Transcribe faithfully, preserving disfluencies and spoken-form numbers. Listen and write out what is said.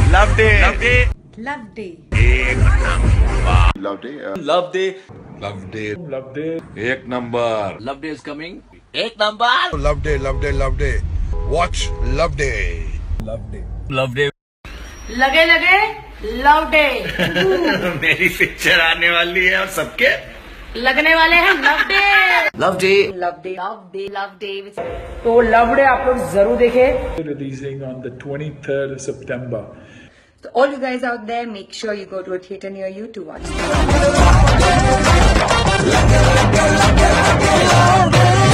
Love day love day love day love day love day love day love day एक number love day is coming एक number love day love day love day watch love day love day love day लगे लगे love day मेरी picture आने वाली है और सबके लगने वाले हैं love day love day love day love day love day तो लव डे आप लोग जरूर देखें. Releasing on the twenty-third of September. So all you guys out there, make sure you go to a theater near you to watch.